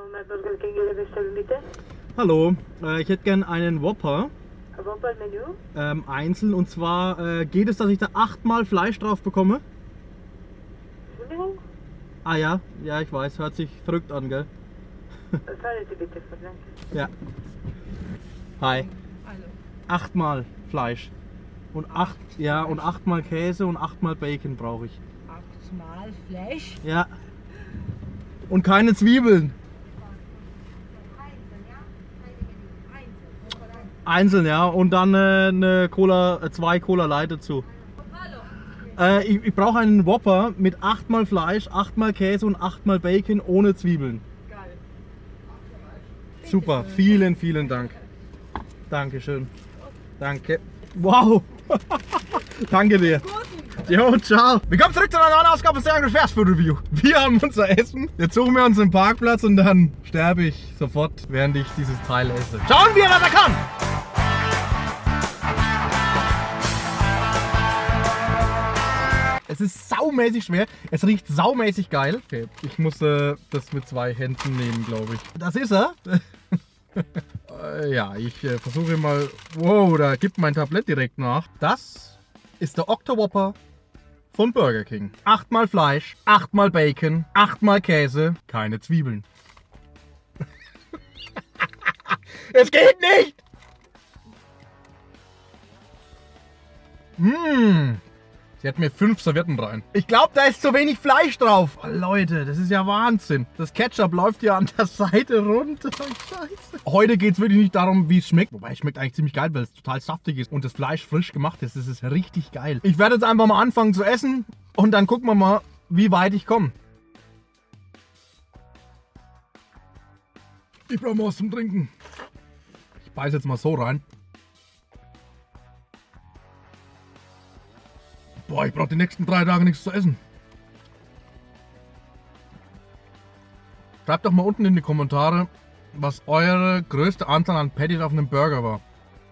Mein Burger King, Ihre Bestellung bitte. Hallo, ich hätte gern einen Whopper. Whopper-Menü? Einzeln, und zwar geht es, dass ich da 8-mal Fleisch drauf bekomme? Entschuldigung? Ah ja, ja, ich weiß, hört sich verrückt an, gell? Fahren Sie bitte, danke. Ja. Hi. Hallo. 8-mal Fleisch. Und 8-mal Käse und 8-mal Bacon brauche ich. 8-mal Fleisch. Ja. Und keine Zwiebeln. Einzeln, ja. Und dann eine Cola, 2 Cola Light dazu. Ich brauche einen Whopper mit 8-mal Fleisch, 8-mal Käse und 8-mal Bacon ohne Zwiebeln. Geil. Super, vielen, vielen Dank. Dankeschön. Danke. Wow. Danke dir. Jo, ciao. Willkommen zurück zu einer neuen Ausgabe des Angry Fast Food Review. Wir haben unser Essen. Jetzt suchen wir uns einen Parkplatz und dann sterbe ich sofort, während ich dieses Teil esse. Schauen wir, was er kann. Es ist saumäßig schwer. Es riecht saumäßig geil. Okay, ich muss das mit 2 Händen nehmen, glaube ich. Das ist er. Ja, ich versuche mal. Wow, da gibt mein Tablett direkt nach. Das ist der Octo-Whopper von Burger King. 8-mal Fleisch, 8-mal Bacon, 8-mal Käse, keine Zwiebeln. Es geht nicht! Sie hat mir 5 Servietten rein. Ich glaube, da ist zu wenig Fleisch drauf. Oh, Leute, das ist ja Wahnsinn. Das Ketchup läuft ja an der Seite runter. Scheiße. Heute geht es wirklich nicht darum, wie es schmeckt. Wobei, es schmeckt eigentlich ziemlich geil, weil es total saftig ist und das Fleisch frisch gemacht ist. Das ist richtig geil. Ich werde jetzt einfach mal anfangen zu essen und dann gucken wir mal, wie weit ich komme. Ich brauche mal was zum Trinken. Ich beiße jetzt mal so rein. Boah, ich brauche die nächsten 3 Tage nichts zu essen. Schreibt doch mal unten in die Kommentare, was eure größte Anzahl an Patties auf einem Burger war.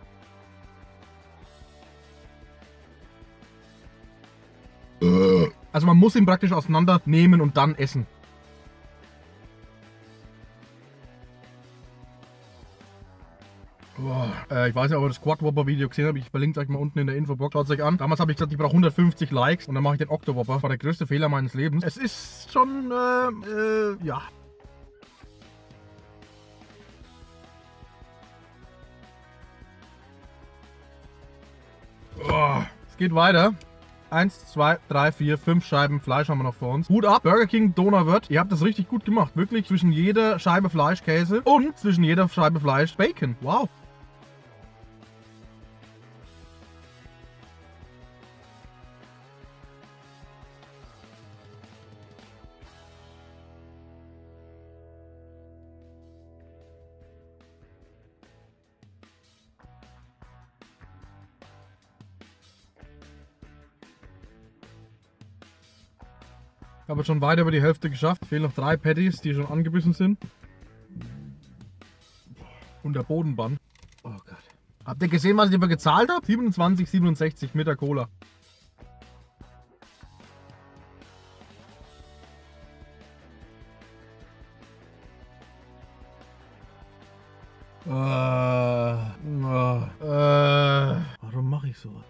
Also man muss ihn praktisch auseinandernehmen und dann essen. Ich weiß nicht, ob ihr das Quad Whopper Video gesehen habt. Ich verlinke es euch mal unten in der Infobox. Schaut es euch an. Damals habe ich gesagt, ich brauche 150 Likes und dann mache ich den Octo Whopper. Das war der größte Fehler meines Lebens. Es ist schon, ja. Es geht weiter. 1, 2, 3, 4, 5 Scheiben Fleisch haben wir noch vor uns. Hut ab, Burger King Donauwörth. Ihr habt das richtig gut gemacht. Wirklich zwischen jeder Scheibe Fleisch Käse und zwischen jeder Scheibe Fleisch Bacon. Wow. Ich habe schon weiter über die Hälfte geschafft. Fehlen noch 3 Patties, die schon angebissen sind. Und der Bodenband. Oh Gott. Habt ihr gesehen, was ich dafür gezahlt habe? 27,67 mit der Cola. Warum mache ich sowas?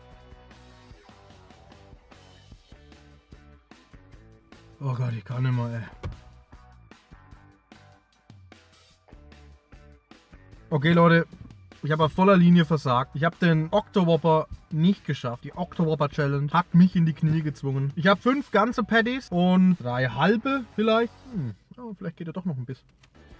Oh Gott, ich kann nicht mehr, ey. Okay, Leute, ich habe auf voller Linie versagt. Ich habe den Octo-Whopper nicht geschafft. Die Octo-Whopper Challenge hat mich in die Knie gezwungen. Ich habe 5 ganze Patties und 3 halbe vielleicht. Oh, vielleicht geht er doch noch ein bisschen.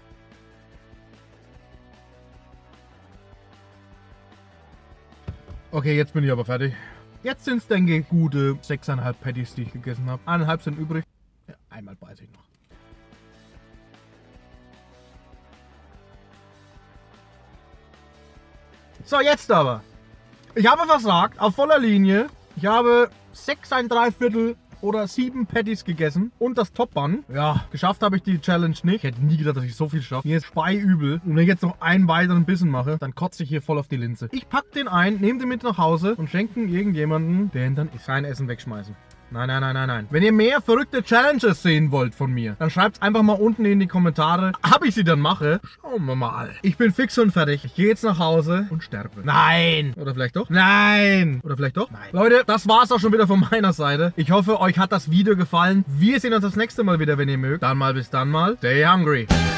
Okay, jetzt bin ich aber fertig. Jetzt sind es, denke ich, gute 6,5 Patties, die ich gegessen habe. 1,5 sind übrig. Ja, einmal beiße ich noch. So, jetzt aber. Ich habe versagt, auf voller Linie. Ich habe 6,75 oder 7 Patties gegessen und das Top-Bun. Ja, geschafft habe ich die Challenge nicht. Ich hätte nie gedacht, dass ich so viel schaffe. Mir ist speiübel. Und wenn ich jetzt noch einen weiteren Bissen mache, dann kotze ich hier voll auf die Linse. Ich packe den ein, nehme den mit nach Hause und schenke ihn irgendjemanden, der ihn dann sein Essen wegschmeißen. Nein, nein, nein, nein, nein. Wenn ihr mehr verrückte Challenges sehen wollt von mir, dann schreibt es einfach mal unten in die Kommentare. Ob ich sie dann mache? Schauen wir mal. Ich bin fix und fertig. Ich gehe jetzt nach Hause und sterbe. Nein. Oder vielleicht doch? Nein. Oder vielleicht doch? Nein. Leute, das war's auch schon wieder von meiner Seite. Ich hoffe, euch hat das Video gefallen. Wir sehen uns das nächste Mal wieder, wenn ihr mögt. Dann mal bis dann mal. Stay hungry.